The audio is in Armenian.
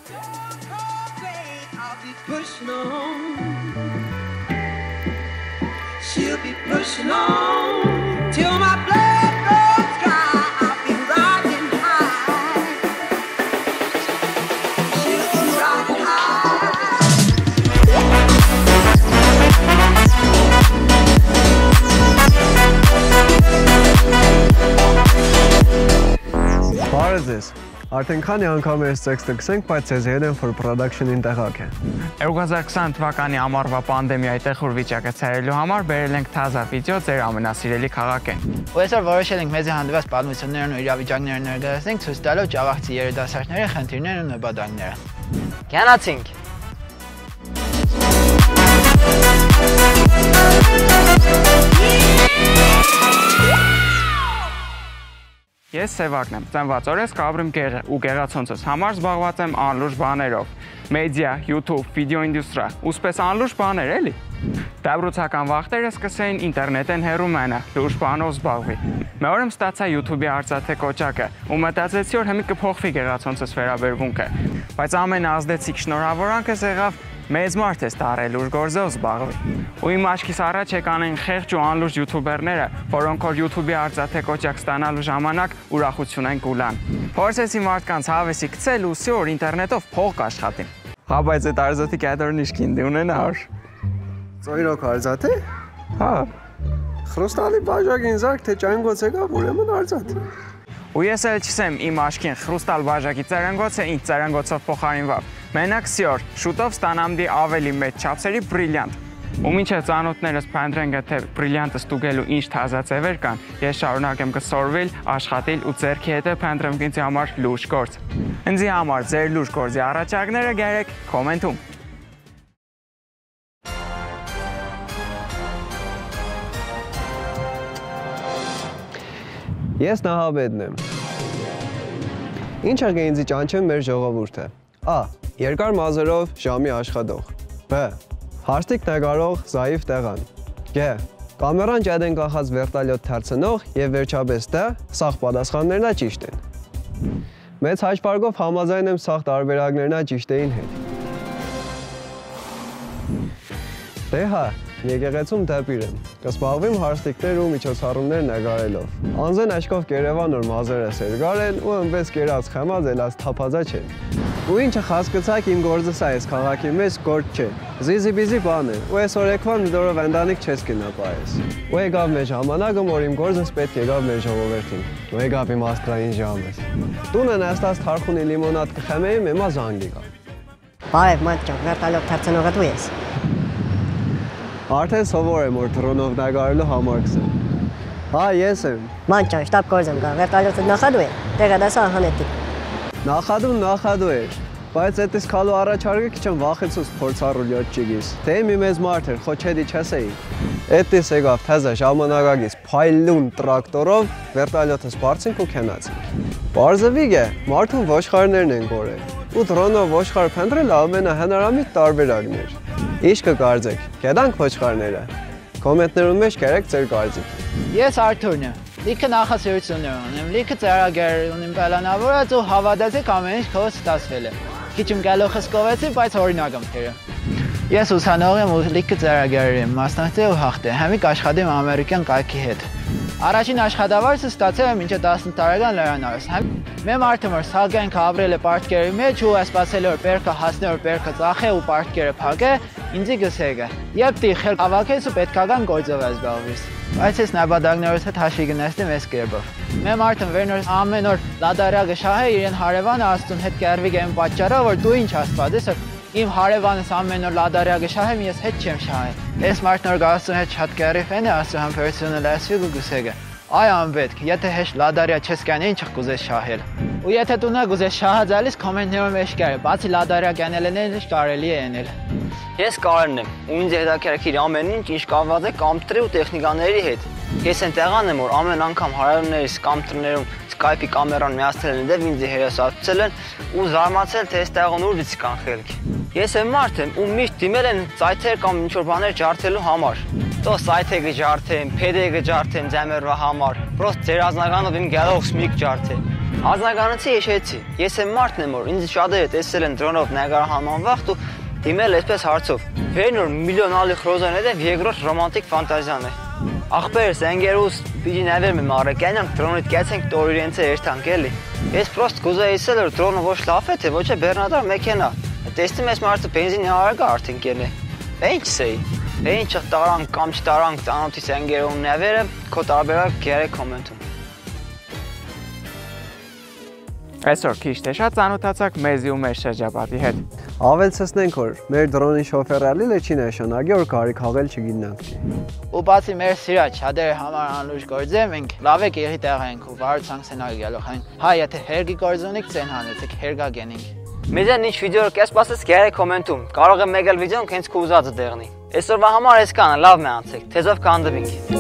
Pushing on, she'll be pushing on till my blood goes dry. I'll be riding high. She'll be riding high. Բարև ձեզ։ Արդեն քանի անգամ այս տեքստը գսենք, բայց ձեզ Eden for Production-ին տեղակ է։ 2020 թվականի ամառվա պանդեմիայի տխուր վիճակը ցերելու համար բերել ենք թազա վիդեո ձեր ամենասիրելի քաղաքեն։ Ու այսօր որոշել ենք մեզի հանդիպած պատմություններն ու իրավիճակները ներկայացնենք, ցույց տալով Ճավախցի երիտասարդների խնդիրներն ու նպատակները։ Գնացինք։ Ես Սևակն եմ, ծնված օրես կապրեմ գեղը ու գեղացոնցս համար զբաղված եմ անլուրջ բաներով։ Մեդիա, YouTube, վիդեո ինդուստրիա, ուսպես անլուրջ բաներ էլի։ Դաբրոցական վախտերը սկսեին ինտերնետեն հեռու մենը, լուրջ բանով զբաղվի։ Մի օր եմ ստացա YouTube-ի արծաթե կոճակը ու մտածեցի, որ հիմա կփոխվի գեղացոնցս վերաբերմունքը։ Բայց ամենազդեցիկ շնորհավորանքս եղավ մեծ մարդ ես տարել ուր գործով զբաղվի։ Ու իմ աչքիս առաջ եկան այն խեղճ ու անլուրջ յութուբերները, որոնք որ YouTube-ի արծաթե կոճակ ստանալու ժամանակ ուրախություն են կուլան։ Փորձեցի մարդկանց հավեսի գցել ու սի որ ինտերնետով փող կաշխատին։ Հա բայց այդ արծաթի կադրն ինչ կինդ ունենա հար։ Ծոյրոք արծաթե։ Հա։ Խրուստալի բաժակին զարք թե ճանգոց եկավ, ուրեմն արծաթ։ Ու ես էլ չսեմ իմ աշկին խրուստալ բաժակի ծերանգոցը ինձ ծերանգոցով փոխարինվավ։ Մենակ սիոր, շուտով ստանամ դի ավելի մեծ չափսերի բրիլյանտ։ Ու մինչև ծանոթներս փնտրեն թե բրիլյանտը ստուգելու ինչ թազա ձևեր կան, ես շարունակեմ կսորվել, աշխատել ու ձեռքի հետ փնտրեմ ինձ համար լուրջ գործ։ Ինձ համար ձեր լուրջ գործի առաջարկները գերեք կոմենտում։ Ես Նահաբեդն եմ։ Ինչ աղ է ինձի ճանչեմ մեր ժողովուրդը։ A. Երկար մազերով ժամի աշխատող։ B. Հարստիկ նկարող զայիվ տեղան։ G. Կամերան ջադեն կախած վերտալյոտ թարցնող եւ վերջապես D. Սաղ պատասխաններնա ճիշտ են։ Մեծ հաշվարկով համաձայն եմ սաղ տարբերակներնա ճիշտեին հետ։ Դե հա, եկեղեցում դեպիր եմ, կսպաղվիմ հարստիկներ ու միջոցառումներ նգարելով։ Անձեն աշկով կերևան որ մազերը սերգարել ու ըմպես կերած խեմած էլած թապածա չէ։ Ու ինչը խասկցակ իմ գործը սա ես քաղաքի մեջ գործ չէ։ Զիզի-բիզի բան է, ու ես օրեկվան դորով ընդանիք չես կնա պայես։ Ու եկավ մեր ժամանակը, որ իմ գործս պետք եկավ մեր ժողովրդին։ Ու եկավ իմ աստղային ժամս։ Տունը նստած թարխունի լիմոնադ կխեմեի մեմա զանգի կա։ Բարև մանտ ջան, վերտալյոտ թարցնողը դու ես։ Արդեն սովոր եմ, որ դրոնով նկարելու համար գսեմ։ Հա, ես եմ։ Մանտ ջան, շտապ գործ եմ գա, վերտալյոտը նախադու է, տեղը դասա հանետի։ Նախադու էր, բայց էտիս քալու առաջարկը քիչ եմ վախեցուց փորձառու լյոտ չգիս։ Թե մի մեծ մարդ էր, խոչեդի չասեի։ Էտիս եկավ թեզա ժամանակակից փայլուն տրակտորով վերտալյոտը սպարցինք ու քնացինք։ Պարզվիկ է, մարդուն ոչխարներն են կորել։ Ու դրոնով ոչխար փնտրելը ամենահնարամիտ տարբերակն էր։ Ինչ կկարծեք, կեդանք ոչխարները։ Կոմենտներում մեջ կերեք ձեր կարծիքը։ Ես Արթուրն եմ։ Լիքը նախասիրություններ ունեմ, լիքը ծրագիր ունեմ պլանավորած ու հավատացեք ամեն ինչ քո ստացվել է։ Քիչ եմ գալոխս կովեցի, բայց օրինակ եմ թերը։ Ես ուսանող եմ ու լիքը ծրագիր եմ, մասնակցել ու հաղթել։ Հիմիկ աշխատեմ ամերիկյան կայքի հետ։ Առաջին աշխատավարձը ստացել եմ մինչև 10 տարեկան լրանարս։ Մեմ արդեն որ սալգանք ապրել է պարտքերի մեջ ու ասպասել որ բերքը հասնի որ բերքը ծախե ու պարտքերը փակե, ինձի գսեգը։ Եվ դի խել հավաքես ու պետքական գործով ես զբաղվես։ Բայց ես նպատակներս հետ հաշվի գնացնեմ այս կերպով։ Մեմ արդեն վերնոր ամեն օր լադարյա գշահե իրեն հարևանը աստուն հետ կերվի գեմ պատճառով որ դու ինչ ասպատես իմ հարևանս ամեն օր լադարյա գշահեմ ես հետ չեմ շահել։ Այս մարդն որ գաստուն հետ շատ կերի ֆեն է ասում համբերությունը լասվի ու գուսեգը։ Այ անպետք, եթե հեշտ լադարյա չես կանի ինչ կուզես շահել։ Ու եթե դու գուզես շահածալիս կոմենտներում մեջ կար, բացի լադարյա կանելն էլ կարելի է ենել։ Ես Կարեն եմ, ու ինձ հետաքրքիր ամեն ինչ կապված է կամպյուտերի ու տեխնիկաների հետ։ Ես այնտեղան եմ որ ամեն անգամ հարևաններիս կամպյուտերներում Skype-ի կամերան միացել են դեպ ինձ հերոսացել են ու զարմացել թե այստեղն ուրից կան խելք։ Ես եմ մարդ եմ ու միշտ դիմել են սայթեր կամ ինչ-որ բաներ ջարդելու համար։ Թող սայթը գջարդեմ, PD գջարդեմ ձայմերվա համար։ Պրոստ ձեր ազնականով իմ գալոքս միք ջարդեմ։ Անձնականացի հիշեցի։ Ես եմ մարդն եմ, որ ինձ շատերը տեսել են դրոնով նկարահանման վաղտ ու դիմել այսպես հարցով։ Վերնոր միլիոն ալի խրոզան է երկրորդ ռոմանտիկ ֆանտազիան է։ Ախպերս ընկերուս պիտի նավեր մի մարեկյանանք դրոնից կեցենք տոր իրենցը երթանք էլի։ Ես պրոստ կուզեի ասել, որ դրոնը ոչ լավ է, թե ոչ է բեռնատար մեքենա։ Տեսնում ես մարդը բենզինի արագ արդեն կել է։ Ինչ սեի։ Ինչ տարանք կամ չտարանք ծանոթիս ընկերում նավերը, քո տարբերակ գերե կոմենտում։ Այսօր քիչ թե շատ ծանոթացաք մեզի ու մեր շրջապատի հետ։ Ավելցնենք, որ մեր դրոնի շոֆերալիլը չի նշանակի, որ կարի քաղել չգինանք։ Ու բացի մեր սիրած շատերը համար անլուրջ գործը, մենք լավ եք եղի տեղ ենք ու վարու ցանքսենալ գալու են։ Հա, եթե հերգի գործունիկ ցեն հանեցեք, հերգա գենինք։ Մեզեն ինչ վիդեո կես պասես գերե կոմենտում։ Կարող եմ մեկ էլ վիդեոն քենց կուզածը դեղնի։ Այսօրվա համար այսքանը լավ մի անցեք, թեզով կհանդիպենք։